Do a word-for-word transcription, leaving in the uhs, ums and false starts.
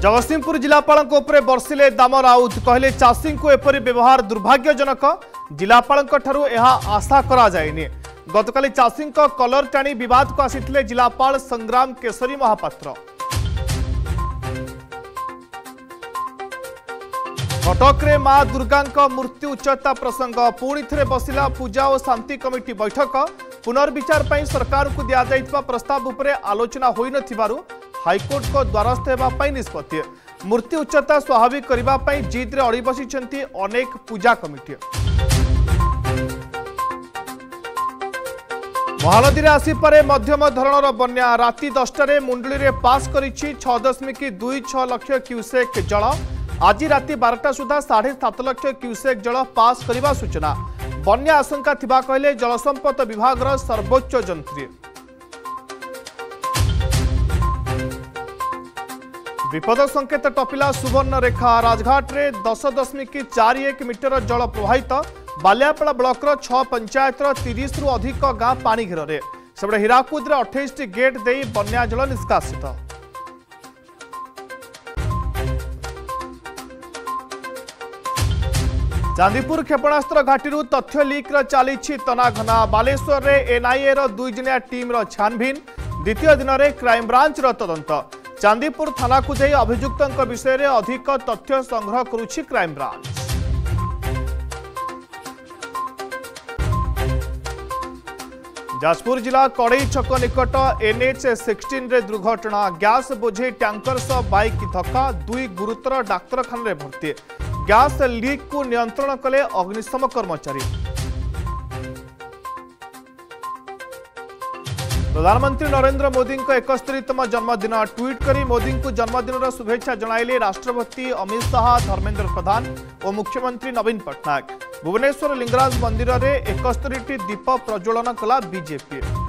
जगतसिंहपुर जिलापाल बर्षिले दाम राउत कहले चाषी को एपरी व्यवहार दुर्भाग्यजनक। जिलापाल आशा करा जाएनि। गतकाली चाषी कलर टाणी विवाद को आसीथिले जिलापाल संग्राम केशरी महापात्र। कटक रे मां दुर्गा मूर्ति उच्चता प्रसंग पुणी थे बसिला पूजा और शांति कमिटी बैठक। पुनर्विचार पर सरकार को दि जाइथिबा प्रस्ताव उपरे आलोचना होई नथिबारु हाईकोर्ट को द्वारस्थ होगा निष्पत्ति। मूर्ति उच्चता स्वाभाविक करने जिद अड़ी बसी अनेक पूजा कमिटी। महानदी में आसी पारे मध्यम धरणर बन्या राति दसटार मुंडली में पास कर छह दशमिक दुई छह लक्ष क्यूसेक जल। आज राति बारटा सुधा साढ़े सात लक्ष क्यूसेक जल पास करने सूचना। बन्या आशंका थिबा कहले जलसंपद विभाग सर्वोच्च जंत्री। विपद संकेत टपिला सुवर्ण रेखा। राजघाट रे दस दशमिक चार एक मीटर जल प्रवाहित। बालियापाड़ा ब्लॉक छह पंचायत तीस रु अधिक गाँ पानी घेर में। सेपटे हीराकुद अठाईस गेट दे बन्या जल निष्कासित। चांदीपुर क्षेपणास्त्र घाटी तथ्य लीक चली तनाघना। बालेश्वर रे एनआईए दुई जनिया टीम छानभिन। द्वितीय दिन में क्राइमब्रांच तदंत। चांदीपुर थाना को जाई अभियुक्तों विषय में अधिक तथ्य संग्रह करुछि क्राइमब्रांच। जाजपुर जिला कड़ई छक निकट एनएच सिक्सटीन रे दुर्घटना। गैस बोझे टैंकर सह बाइक धक्का। दुई गुरुतर डाक्तरखाना रे भर्ती। गैस लीक को नियंत्रण कले अग्निशम कर्मचारी। प्रधानमंत्री नरेंद्र मोदी इकहत्तरतम जन्मदिन ट्वीट करी मोदी को जन्मदिन शुभेच्छा जणाइले राष्ट्रपति अमित शाह, धर्मेंद्र प्रधान और मुख्यमंत्री नवीन पट्टनायक। भुवनेश्वर लिंगराज मंदिर में इकहत्तर दीप प्रज्वलन कला बीजेपी।